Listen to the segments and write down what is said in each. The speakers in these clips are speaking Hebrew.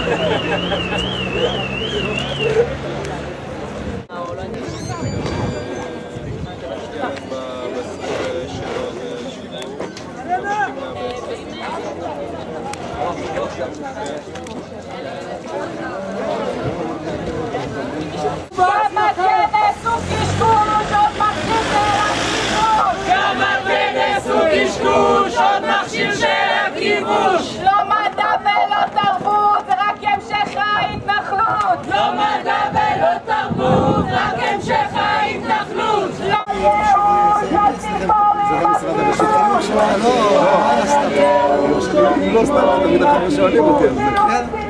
לא מדע ולא תרבות, רק המשך ההתנחלות. לא מדע ולא תרבות, רק המשך ההתנחלות. לא ייאוש, לא ציפורי, לא סתם, תמיד אחרי שואלים אותי על זה.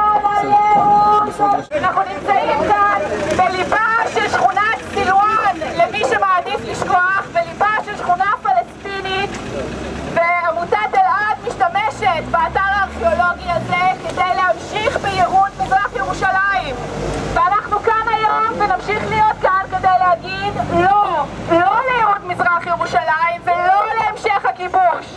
אנחנו נמצאים כאן בליבה של שכונת סילואן, למי שמעדיף לשכוח, בליבה של שכונה פלסטינית, ועמותת אלעד משתמשת באתר הארכיאולוגי הזה כדי להמשיך בייהוד מזרח ירושלים. ואנחנו כאן היום ונמשיך להיות כאן כדי להגיד לא לייהוד מזרח ירושלים ולא להמשך הכיבוש.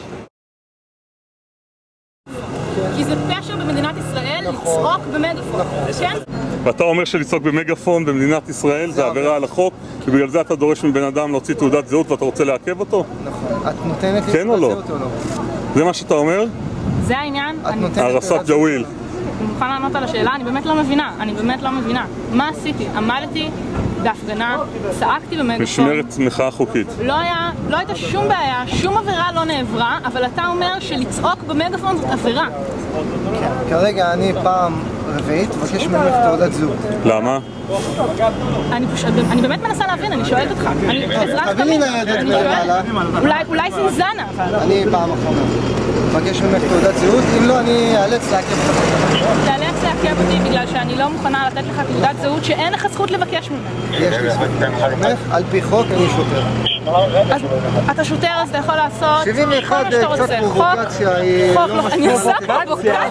כי זה פשע במדינת ישראל לצעוק במגפון, כן? ואתה אומר שלצעוק במגפון במדינת ישראל זה עבירה על החוק, ובגלל זה אתה דורש מבן אדם להוציא תעודת זהות ואתה רוצה לעכב אותו? נכון. את נותנת לי כן או לא? זה מה שאתה אומר? זה העניין? הרסת ג'וויל. אני מוכן לענות על השאלה, אני באמת לא מבינה. מה עשיתי? עמדתי בהפגנה, צעקתי במגפון. משמרת מחאה חוקית. לא הייתה שום בעיה, שום עבירה לא נעברה, אבל אתה אומר שלצעוק במגפון זאת עבירה. כרגע אני פעם רביעית מבקש ממך תעודת זהות. למה? אני באמת מנסה להבין, אני שואלת אותך. תביא לי ניידת למעלה. אולי זינזנה, אבל... אני פעם אחרונה מבקש ממך תעודת זהות, אם לא אני אאלץ לעכב אותך. תאלץ לעכב אותי בגלל שאני לא מוכנה לתת לך תעודת זהות שאין לך זכות לבקש ממך. יש לי זכות. על פי חוק אני שוטר. אז אתה שוטר אז אתה יכול לעשות 71 קצת פרובוקציה. אני עושה פרובוקציה.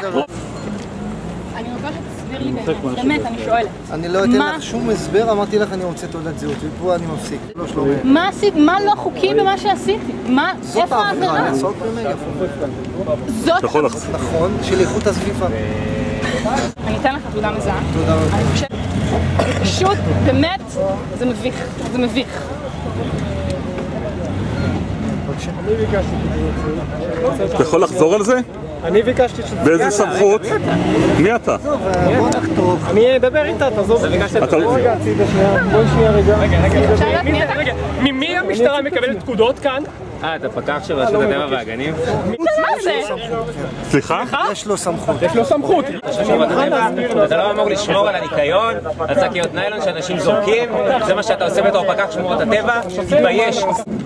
אני רוצה שתסביר לי באמת, אני שואלת. אני לא אתן לך שום הסבר, אמרתי לך אני רוצה תעודת זהות, ופה אני מפסיק. מה עשית? מה לא חוקי במה שעשיתי? איפה העבירה? זאת במגפון. זאת נכון, של איכות הסביבה. אני אתן לך תעודה מזהה. תודה רבה. אני חושבת, פשוט, באמת, זה מביך. זה מביך. אתה יכול לחזור על זה? אני ביקשתי שתסגר. באיזה סמכות? מי אתה? בוא נחתוך. אני אדבר איתה, תעזוב. רגע, הצידה שנייה. בואי שנייה רגע. ממי המשטרה מקבלת פקודות כאן? אתה פקח של רשות הטבע והגנים? מה זה? סליחה? יש לו סמכות. יש לו סמכות. אתה לא אמור לשמור על הניקיון, על שקיות ניילון שאנשים זורקים, זה מה שאתה עושה בתור פקח שמורות הטבע? תתבייש.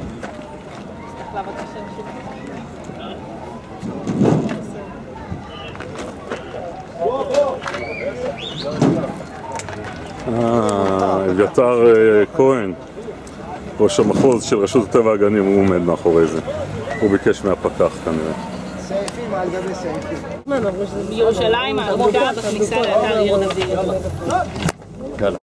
אביתר כהן, ראש המחוז של רשות הטבע והגנים, הוא עומד מאחורי זה. הוא ביקש מהפקח כנראה. סעיפים על גבי סעיפים. בירושלים הערבודה בכניסה לאתר עיר דוד.